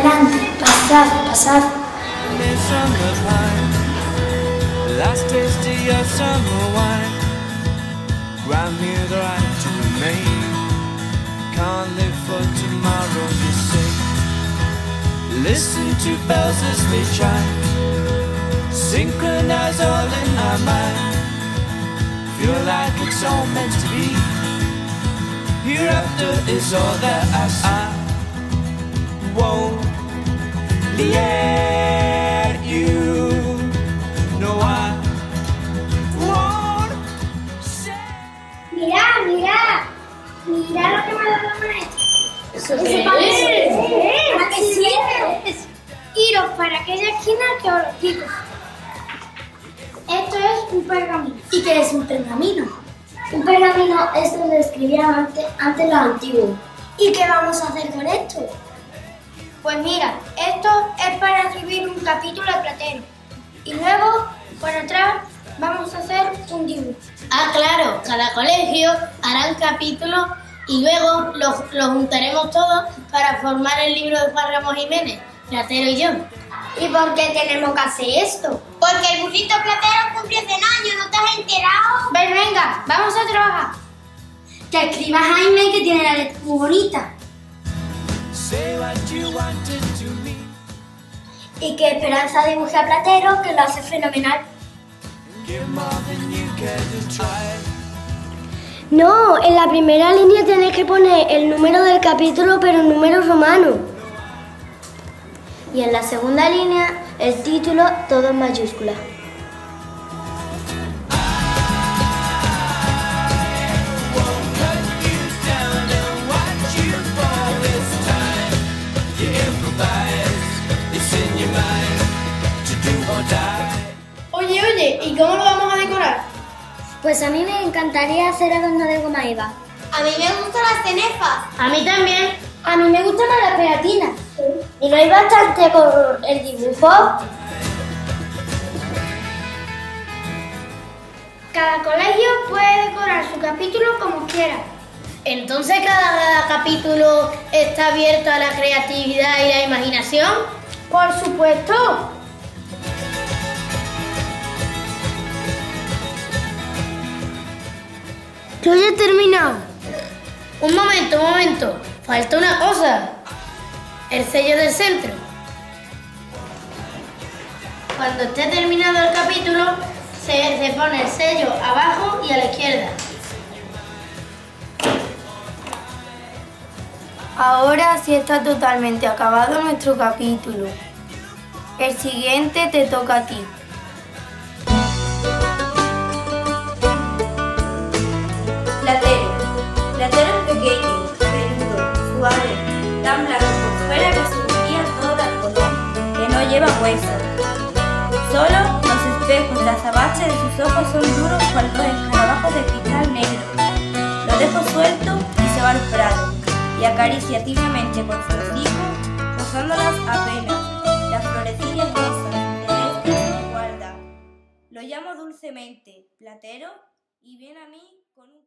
adelante, pasad, pasad. Last taste of your summer wine, grant me the right to remain. Can't live for tomorrow, you say. Listen to bells as they chime, synchronize all in our mind. Feel like it's all meant to be. Hereafter is all that I see. I won't let you. No, I won't say. Mirad, mirad. Mirad lo que me ha dado la maestra. ¿Eso ¿A qué sirve? Iros para aquella esquina que os lo explico. Esto es un pergamino. ¿Y qué es un pergamino? Un pergamino es donde escribían antes los antiguos. ¿Y qué vamos a hacer con esto? Pues mira, esto es para escribir un capítulo de Platero. Y luego, por atrás, vamos a hacer un dibujo. Ah, claro, cada colegio hará un capítulo y luego lo juntaremos todos para formar el libro de Juan Ramón Jiménez, Platero y yo. ¿Y por qué tenemos que hacer esto? Porque el burrito Platero cumple 100 años, ¿no te has enterado? Venga, vamos a trabajar. Que escriba Jaime, que tiene la letra muy bonita. Say what you wanted to me. Y que Esperanza dibuje a Platero, que lo hace fenomenal. Give more than you care to try. No, en la primera línea tenéis que poner el número del capítulo, pero en número romano. Y en la segunda línea, el título, todo en mayúscula. Oye, ¿y cómo lo vamos a decorar? Pues a mí me encantaría hacer adorno de goma eva. A mí me gustan las cenefas. A mí también. A mí me gustan más las pegatinas. ¿Y no hay bastante con el dibujo? Cada colegio puede decorar su capítulo como quiera. Entonces cada capítulo está abierto a la creatividad y la imaginación. Por supuesto. Yo ya he terminado. Un momento. Falta una cosa. El sello del centro. Cuando esté terminado el capítulo, se pone el sello abajo y a la izquierda. Ahora sí está totalmente acabado nuestro capítulo. El siguiente te toca a ti. Platero es pequeño, peludo, suave, tan blanco por fuera que su mejilla todo de algodón, que no lleva huesos. Solo los espejos, las abaches de sus ojos son duros cual dos escarabajos de cristal negro. Lo dejo suelto y se va al prado, y acaricia tibiamente con sus hijos, rozándolas apenas, las florecillas rosas de este guarda. Lo llamo dulcemente Platero y viene a mí con un